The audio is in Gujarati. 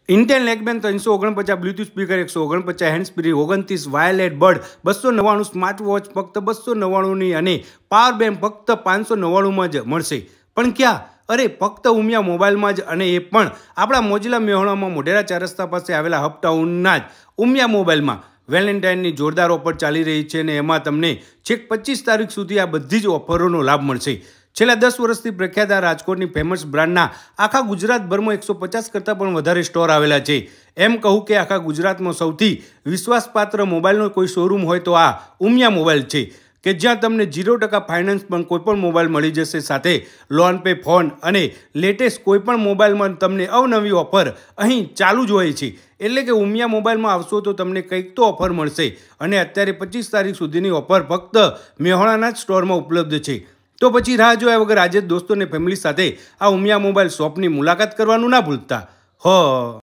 Intel neckband 349 bluetooth speaker 149 hand free 29 wireless bud 299 smart watch ફક્ત 299 અને પાવર બેંક ફક્ત 599 જ મળશે. પણ ક્યાં? અરે ફક્ત ઉમિયા મોબાઈલમાં જ, અને એ પણ આપણા મોજીલા મેહોણામાં મોઢેરા 4 રસ્તા પાસે આવેલા હપટાઉનના જ ઉમિયા મોબાઈલમાં. વેલેન્ટાઇનની જોરદાર ઓફર ચાલી રહી છે અને એમાં તમને છેક 25 તારીખ સુધી આ બધી જ ઓફરોનો લાભ મળશે. છેલ્લા 10 વર્ષથી પ્રખ્યાત આ રાજકોટની ફેમસ બ્રાન્ડના આખા ગુજરાતભરમાં 150 કરતાં પણ વધારે સ્ટોર આવેલા છે. એમ કહું કે આખા ગુજરાતમાં સૌથી વિશ્વાસપાત્ર મોબાઈલનો કોઈ શોરૂમ હોય તો આ ઉમિયા મોબાઈલ છે, કે જ્યાં તમને 0% ફાઇનાન્સ પણ કોઈપણ મોબાઈલ મળી જશે, સાથે લોન પે ફોન અને લેટેસ્ટ કોઈપણ મોબાઈલમાં તમને અવનવી ઓફર અહીં ચાલુ જ હોય છે. એટલે કે ઉમિયા મોબાઈલમાં આવશો તો તમને કંઈક તો ઓફર મળશે, અને અત્યારે 25 તારીખ સુધીની ઓફર ફક્ત મેહોણાના જ સ્ટોરમાં ઉપલબ્ધ છે. તો પછી રાહ જોયા વગર આજે જ દોસ્તોને ફેમિલી સાથે આ ઉમિયા મોબાઈલ શોપની મુલાકાત કરવાનું ના ભૂલતા.